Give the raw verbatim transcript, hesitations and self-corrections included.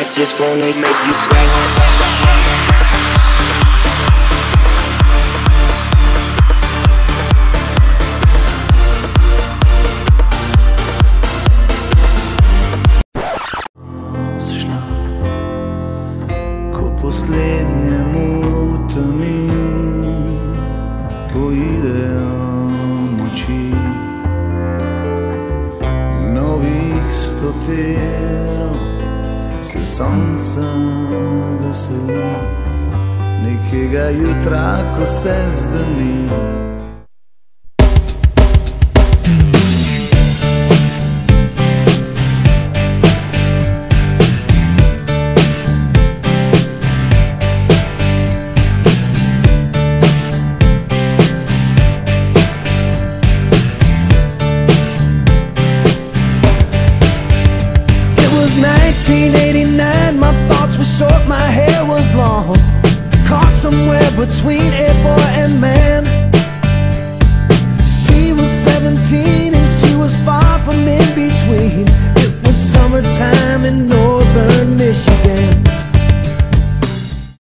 I just wanna make you sweat. Poslednjemu temi poidejo moči, novih stoterov se sonca veseli, nekega jutra, ko se zdani. nineteen eighty-nine, my thoughts were short, my hair was long, caught somewhere between a boy and man.